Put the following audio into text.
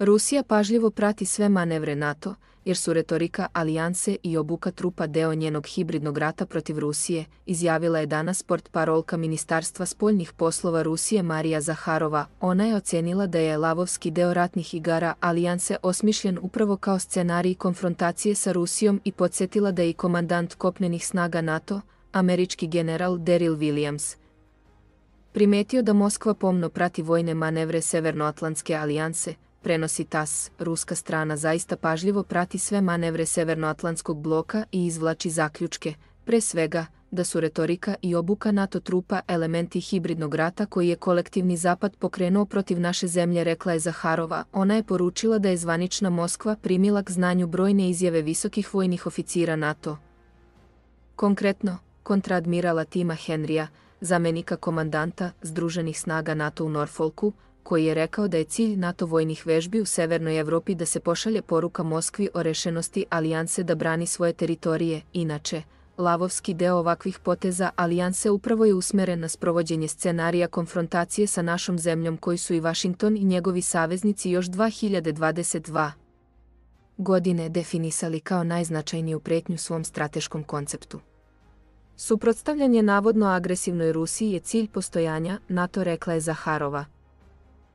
Rusija pažljivo prati sve manevre NATO, jer su retorika alijanse i obuka trupa deo njenog hibridnog rata protiv Rusije, izjavila je danas portparolka Ministarstva spoljnih poslova Rusije Marija Zaharova. Ona je ocenila da je lavovski deo ratnih igara alijanse osmišljen upravo kao scenarij konfrontacije sa Rusijom i podsjetila da je i komandant kopnenih snaga NATO, američki general Daryl Williams, primetio da Moskva pomno prati vojne manevre Severnoatlantske alijanse. Prenosi TASS, ruska strana zaista pažljivo prati sve manevre Severnoatlantskog bloka i izvlači zaključke, pre svega, da su retorika i obuka NATO trupa elementi hibridnog rata koji je kolektivni zapad pokrenuo protiv naše zemlje, rekla je Zaharova. Ona je poručila da je zvanična Moskva primila k znanju brojne izjave visokih vojnih oficira NATO. Konkretno, kontraadmirala Tima Henrya, zamenika komandanta Združenih snaga NATO u Norfolku, koji je rekao da je cilj NATO vojnih vežbi u Severnoj Evropi da se pošalje poruka Moskvi o rešenosti alijanse da brani svoje teritorije. Inače, lavovski deo ovakvih poteza alijanse upravo je usmeren na sprovođenje scenarija konfrontacije sa našom zemljom koji su i Vašington i njegovi saveznici još 2022. godine definisali kao najznačajniju pretnju svom strateškom konceptu. Suprotstavljanje navodno agresivnoj Rusiji je cilj postojanja NATO, rekla je Zaharova.